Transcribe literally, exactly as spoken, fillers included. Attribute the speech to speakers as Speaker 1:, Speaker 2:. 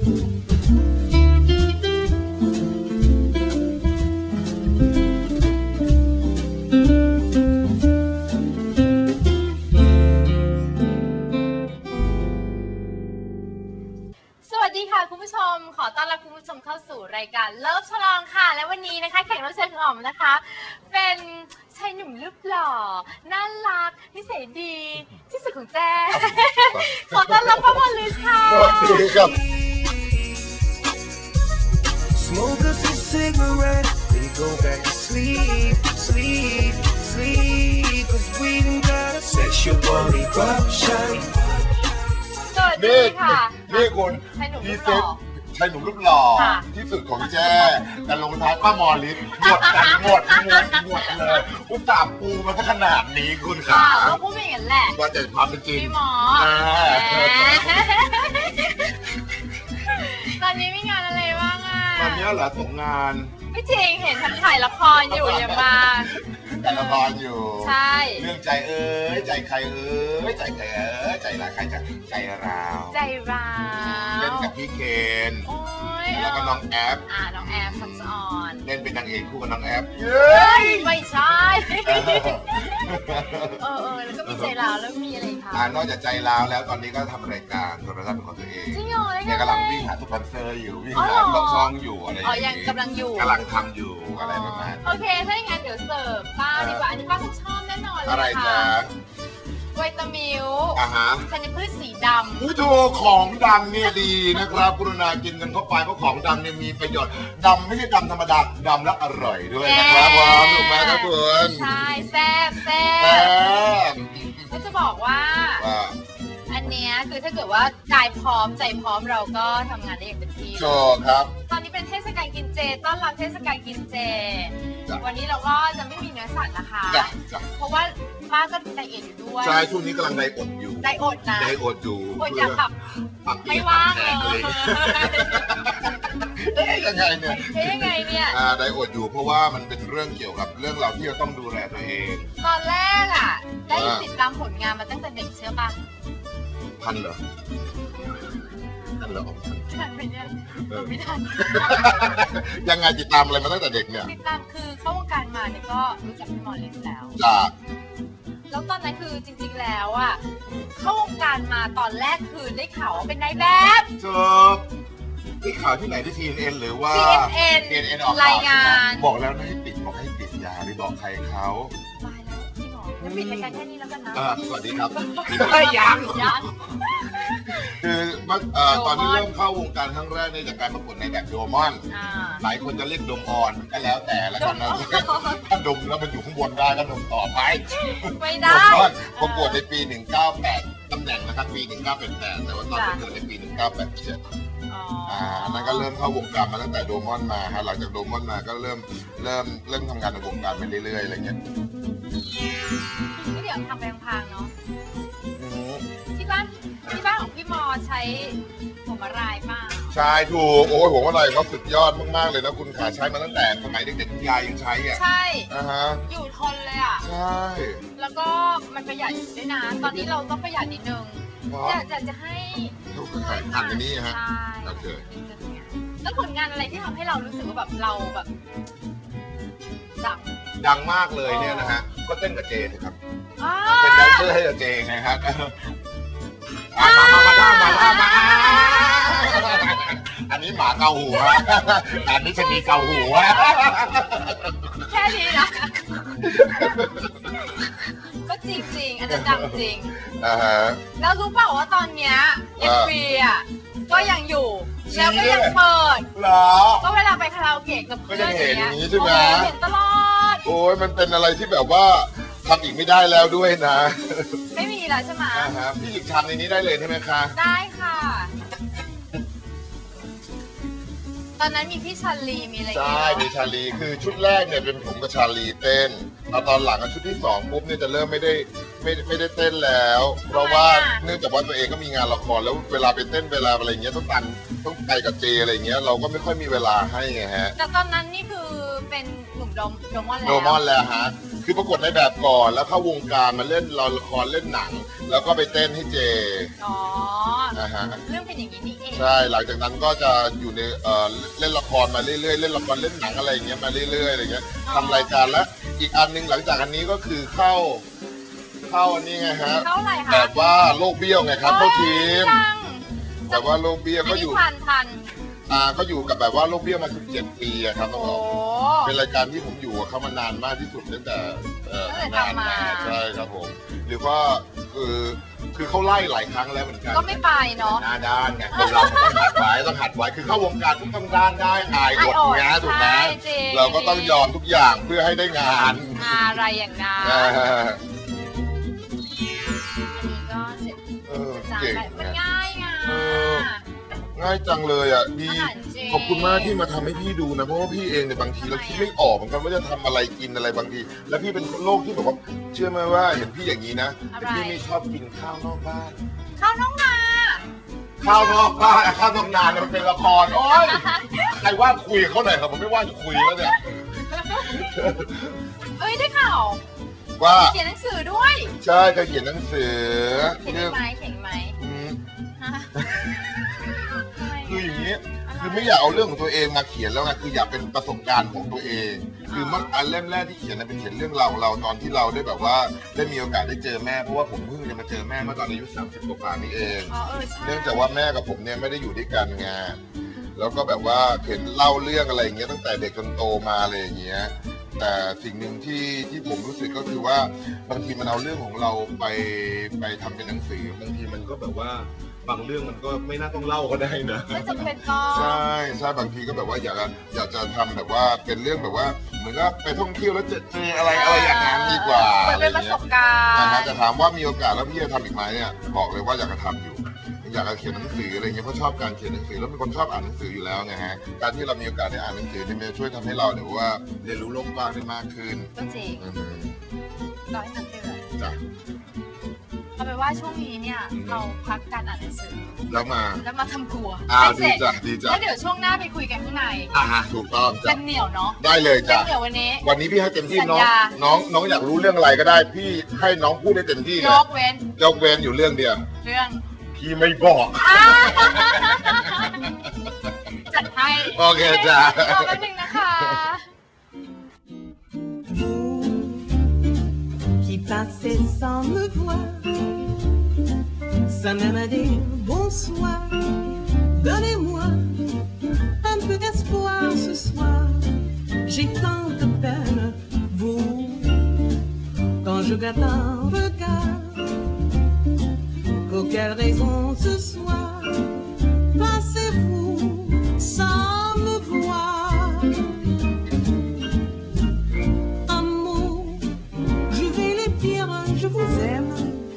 Speaker 1: คุณผู้ชมขอต้อนรับคุณผู้ชมเข้าสู่รายการเลิฟฉลองค่ะและวันนี้นะคะแขกรับเชิญของอ๋อมนะคะเป็นชายหนุ่มรูปหล่อน่ารักนิสัยดีที่สุดของแจ้ขอต้อนรับพ่อมอลิสค่ะ
Speaker 2: สวัสดีครับ
Speaker 3: Smoke us a cigarette, then go back to sleep, sleep, sleep. Cause we done got a sexual eruption.
Speaker 1: สวัสดีค่ะ
Speaker 2: นี่คุณ
Speaker 1: พี่เซ็ต
Speaker 2: ชายหนุ่มรูปหล่อที่สุดของแจ้แต่ลงท้ายป้ามอลิสหมดกันหมดหมดหมดเลยอุตส่าห์ปูมาขนาดนี้คุณค่ะ
Speaker 1: เราพูดไม่อย่างนั้นแหละ
Speaker 2: ว่าแต่ความเป็นจริง
Speaker 1: พี่หมอตอนนี้มีงานอะไรบ้างอ่ะ
Speaker 2: ตอนนี้เหรอส่งงาน
Speaker 1: ไม่จริงเห็นทั้งถ่ายละครอยู่อย่ามา
Speaker 2: แต่ละครอยู่
Speaker 1: ใช่
Speaker 2: เรื่องใจเอ้ยใจใครเอ้ยใจใครเอ้ยใจร้ายใครจะใจร้าว
Speaker 1: ใจร้าว
Speaker 2: เล่นกับพี่เคนแล้วก็น้องแอฟ
Speaker 1: อ่าน้องแอฟทักษออน
Speaker 2: เล่นเป็นนางเอกคู่กับน้องแอฟ
Speaker 1: เฮ้ยไม่ใช่เออเออแล้วก็มีใจร้าวแล้วมีอะไรคะ
Speaker 2: นอกจากใจร้าวแล้วตอนนี้ก็ทำรายการโทรทัศน์เป็นของตัวเอง
Speaker 1: จริงเหรอ
Speaker 2: เนี่ยกำลังวิ่งหาสปอนเซอร์อยู่วิ่งหาล็อกช่องอยู่อะไรอย่างเงี้ย
Speaker 1: อ๋อยังกำลังอยู่
Speaker 2: กำลังทำอยู่อะไรประมาณ
Speaker 1: โอเคถ้าอย่างนั้นเดี๋ยวเสิร์ฟป้าดีกว่าอันนี้ป้าต้องชอบแน่นอนเลยค่ะ
Speaker 2: อะไรจ๊ะ
Speaker 1: วิตามิล
Speaker 2: อ่าฮะ
Speaker 1: ธัญพืชสีดำ
Speaker 2: ผู้โชว์ของดังเนี่ยดีนะครับกรุณากินกันเข้าไปเพราะของดังเนี่ยมีประโยชน์ดำไม่ใช่ดำธรรมดาดำและอร่อยด้วยนะครับผมถูกไหมครับคุณ
Speaker 1: ใช่แซ่บแซ่บก็จะบอกว่าอันเนี้ยคือถ้าเกิดว่ากายพร้อมใจพร้อมเราก็ทำงานได้อย่างเต็มที่
Speaker 2: โชว์ครับ
Speaker 1: ตอนนี้เป็นเทศกาลกินเจต้อนรับเทศกาลกินเจวันนี้เราก็จะไม่มีเนื้อสัตว์นะคะเพราะว่าป้าก็ไดเอทอยู่ด้วย
Speaker 2: ใช่ช่วงนี้กำลังไดอดอยู่
Speaker 1: ไดอดนะ
Speaker 2: ไดอดอยู่
Speaker 1: อดอยากขับไม่ว่างเลย
Speaker 2: เอ๊ยยังไงเนี่ย
Speaker 1: เอ๊ยยังไงเนี่ย
Speaker 2: อ่าไดอดอยู่เพราะว่ามันเป็นเรื่องเกี่ยวกับเรื่องเราที่เราต้องดูแลตัวเอง
Speaker 1: ตอนแรกอ่ะได้ติดตามผลงานมาตั้งแต่เด็กเชื่อป่ะ
Speaker 2: ทันเหรอทันเหรอ
Speaker 1: ทันไหมเนี่ยไม่ทัน
Speaker 2: ยังไงติดตามอะไรมาตั้งแต่เด็กเนี่ย
Speaker 1: ติดตามคือเข้าวงการมาเนี่ยก็รู้จักพี่มอลิสแล้ว
Speaker 2: จ้า
Speaker 1: แล้วตอนนั้นคือจริงๆแล้วอ่ะเข้าวงการมาตอนแรกคือได้ข่าวว่าเป็นนายแบบ
Speaker 2: จบได้ข่าวที่ไหนที่ ซี เอ็น เอ็น หรือว่า
Speaker 1: ซี เอ็น
Speaker 2: เอ็น ออก
Speaker 1: รายงาน
Speaker 2: บอกแล้วนะให้ปิดบอกให้ปิดอย่าไปบอกใครเขา
Speaker 1: ตายแล้วพี่หมอจะปิดรายการแค่นี้แล้วกันนะ
Speaker 2: สวัสดีครับ
Speaker 1: ยังยัง
Speaker 2: คือตอนที่เริ่มเข้าวงการครั้งแรกในจากการประกวดในแบบโดมอนหลายคนจะเรียกดมออนก็แล้วแต่แล้วกันนะถ้าดมแล้วมันอยู่ข้างบนได้ก็ดมต่อไป
Speaker 1: ไม่ได้
Speaker 2: ประกวดในปีหนึ่งเก้าแปดตำแหน่งนะครับปีหนึ่งเก้าแปดแปดแต่ว่าตอนประกวดในปีหนึ่งเก้าแปดเจ็ดอ่านั้นก็เริ่มเข้าวงการมาตั้งแต่โดมอนมาฮะหลังจากโดมอนมาก็เริ่มเริ่มเริ่มทำงานในวงการไปเรื่อยๆอะไรเงี้ย
Speaker 1: ที่เดี๋ยวทำไปพังๆเนาะที่บ้านที่บ้านของพี่มอใช้หัวมะรายป่ะ
Speaker 2: ใช่ถูกโอ้ยหัวมะรายเขาสุดยอดมากๆเลยนะคุณขาใช้มาตั้งแต่สมัยเด็กๆคุณยายยังใช้อ่ะ
Speaker 1: ใช่
Speaker 2: อ่าฮะ
Speaker 1: อยู่ทนเลยอ่ะ
Speaker 2: ใช่
Speaker 1: แล้วก็มันประหยัดด้วยนะตอนนี้เราต้องประหยัดนิดนึงอยากจะจะให้
Speaker 2: ลูกขายทันอย่างนี้ฮะโอเค
Speaker 1: แล้วผลงานอะไรที่ทำให้เรารู้สึกว่าแบบเราแบบดัง
Speaker 2: ดังมากเลยเนี่ยนะฮะก็เต้นกับเจสิครับเป็นแดนเซอร์ให้กับเจไงครับมามามามามามาอันนี้หมาเกาหัวอันนี้ชะนีเกาหัว
Speaker 1: แค่นี้นะก็จริงจริงอันนั้นดังจริงแล้วรู้เปล่าว่าตอนเนี้ยเอ็มวีอ่ะก็ยังอยู่แล้วก็ยังเปิด
Speaker 2: เหรอ
Speaker 1: ก็เวลาไปคาราโอเกะกับเพื่อน
Speaker 2: อย่างนี้ใช่ไหม
Speaker 1: เห็นตลอด
Speaker 2: โอ้ยมันเป็นอะไรที่แบบว่าทำอีกไม่ได้แล้วด้วยนะ
Speaker 1: ไม่มีแล้วใช่ไหม
Speaker 2: พี่หยิบชามในนี้ได้เลยใช่ไหมคะ
Speaker 1: ได้ค่ะตอนนั้นมีพี่ชาลีมีอะไร
Speaker 2: ใช่มีชาลีคือชุดแรกเนี่ยเป็นผมกับชาลีเต้นแล้วตอนหลังชุดที่สองปุ๊บเนี่ยจะเริ่มไม่ได้ไม่ไม่ได้เต้นแล้วเพราะว่าเนื่องจากว่าตัวเองก็มีงานละครแล้วเวลาไปเต้นเวลาอะไรเงี้ยต้องตันต้องไปกับเจอะไรเงี้ยเราก็ไม่ค่อยมีเวลาให้ไงฮะ
Speaker 1: แต่ตอนนั้นนี่คือเป็นหนุ่มโดมโดมอนแล้ว
Speaker 2: โดมอนแล้วฮะคือประกวดในแบบก่อนแล้วเข้าวงการมาเล่นละครเล่นหนัง แล้วก็ไปเต้นให้เจ
Speaker 1: อ๋อ
Speaker 2: นะฮะ
Speaker 1: เรื่องเป็นอย่างนี้นี่เอง
Speaker 2: ใช่หลังจากนั้นก็จะอยู่ในเอ่อเล่นละครมาเรื่อยๆเล่นละครเล่นหนังอะไรอย่างเงี้ยมาเรื่อยๆอะไรเงี้ยทำรายการแล้วอีกอันนึงหลังจากอันนี้ก็คือเข้าเข้าอันนี้ไงฮะ
Speaker 1: เข้าอะไรคะ
Speaker 2: แบบว่าโลกเบี้ยวไงครับเข้าทีมแบบว่าโลกเบี้ยวก็อยู่
Speaker 1: ทันทัน
Speaker 2: อ่าก็อยู่กับแบบว่าโลกเบี้ยวมาสิบเจ็ดปีอะครับต้องบอกเป็นรายการที่ผมอยู่กับเขามานานมากที่สุดตั้งแต่เอ่อนานมาใช่ครับผมหรือว่าคือคือเขาไล่หลายครั้งแล้วเหมือนกัน
Speaker 1: ก็ไม่ไปเนาะ
Speaker 2: หน้าด้านไงคนเราต้องหัดไว้ต้องหัดไว้คือเข้าวงการต้องด้านได้อายบทงานถูกไหมเราก็ต้องยอมทุกอย่างเพื่อให้ได้งาน
Speaker 1: อะไรอย่างนั้นอันนี้ก็เสร็จ
Speaker 2: เก่ง
Speaker 1: มันง่ายไง
Speaker 2: ง่ายจังเลยอ่ะดีขอบคุณมากที่มาทำให้พี่ดูนะเพราะว่าพี่เองเนี่ยบางทีเราคิดไม่ออกเหมือนกันว่าจะทำอะไรกินอะไรบางทีแล้วพี่เป็นโรคที่แบบว่าเชื่อไหมว่าเห็นพี่อย่างนี้นะพี่ไม่ชอบกินข้าวนอกบ้าน
Speaker 1: ข้าวนอกนา
Speaker 2: ข้าวนอกบ้านข้าวนอกนาเนี่ยมันเป็นละครโอ๊ยใครว่าคุยเขาหน่อยครับผมไม่ว่าจะคุยแล้วเนี่ย
Speaker 1: เอ้ยได้ข่าว
Speaker 2: ว่า
Speaker 1: เขียนหนังสือด้วย
Speaker 2: ใช่ก็เขียนหนังสือ
Speaker 1: เขียนไหมเขียนไหม
Speaker 2: คืออย่างนี้คือไม่อยากเอาเรื่องของตัวเองมาเขียนแล้วไงคืออยากเป็นประสบการณ์ของตัวเอง คือมันอันเล่มแรกที่เขียนเป็นเขียนเรื่องราวของเราตอนที่เราได้แบบว่าได้มีโอกาสได้เจอแม่เพราะว่าผมเพิ่งจะมาเจอแม่เมื่อตอนอายุสามสิบกว่านี้เองเนื่องจากว่าแม่กับผมเนี่ยไม่ได้อยู่ด้วยกันไงแล้วก็แบบว่าเขียนเล่าเรื่องอะไรอย่างเงี้ยตั้งแต่เด็กจนโตมาเลยอย่างเงี้ยแต่สิ่งหนึ่งที่ที่ผมรู้สึกก็คือว่าบางทีมันเอาเรื่องของเราไปไปทำเป็นหนังสือบางทีมันก็แบบว่าบางเรื่องมันก็ไม่น่าต้องเล่าก็ได้นะ
Speaker 1: ไม่จำเป็นต้อง
Speaker 2: ใช่ใช่บางทีก็แบบว่าอยากอยากจะทำแบบว่าเป็นเรื่องแบบว่าเหมือนกับไปท่องเที่ยวแล้วเจอเจออะไรอะไรอย่างนั้นดีกว่า
Speaker 1: เป็นประสบการณ์
Speaker 2: นะจะถามว่ามีโอกาสแล้วพี่จะทำอีกไหมเนี่ยบอกเลยว่าอยากจะทำอยู่อยากจะเขียนหนังสืออะไรเงี้ยเพราะชอบการเขียนหนังสือแล้วเป็นคนชอบอ่านหนังสืออยู่แล้วไงฮะการที่เรามีโอกาสได้อ่านหนังสือเนี่ยมันช่วยทำให้เราเนี่ยว่าเรียนรู้โลกกว้างได้มากขึ้น
Speaker 1: ก็จริงร้อยหนังสือ
Speaker 2: จ้ะ
Speaker 1: เอาไปว่าช่วงนี้เนี่ยเราพักการอ่านหนังสือ
Speaker 2: แล้วมา
Speaker 1: แล้วมาทำครัว
Speaker 2: อ่าดีจ้ะดีจ้ะ
Speaker 1: แล้วเดี๋ยวช่วงหน้าไปคุยกันข้างใน
Speaker 2: อ่าถูกต้องจ้ะ
Speaker 1: เป็นเหนียวเนาะ
Speaker 2: ได้เลยจ้ะ
Speaker 1: เป็นเหนียววันนี้
Speaker 2: วันนี้พี่ให้เต็มที่น้องน้องน้องอยากรู้เรื่องอะไรก็ได้พี่ให้น้องพูดได้เต็มที่เลย
Speaker 1: ยกเว้น
Speaker 2: ยกเว้นอยู่เรื่องเดียว
Speaker 1: เรื่อง
Speaker 2: พี่ไม่บอก
Speaker 1: จัดให้
Speaker 2: โอเคจ้ะ
Speaker 1: ขอแป๊บนึงนะคะ
Speaker 3: qui passait sans me voir sans même dire bonsoir donnez-moi un peu d'espoir ce soir j'ai tant de peine vous quand je garde un regard pour quelle raison ce soir passez-vous sans me voir amour je vais les dire je vous aime